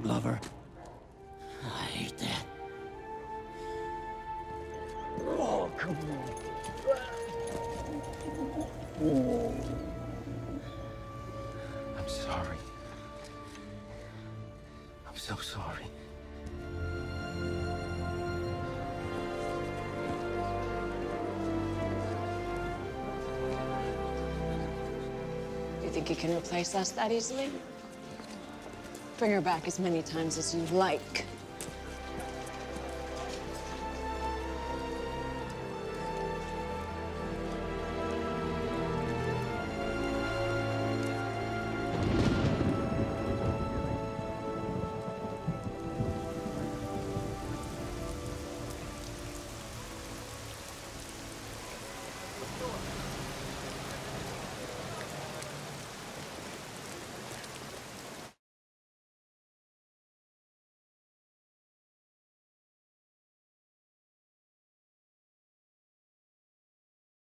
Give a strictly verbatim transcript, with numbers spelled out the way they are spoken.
dog lover. I hate that. Oh, come on. I'm sorry. I'm so sorry. You think you can replace us that easily? Bring her back as many times as you like.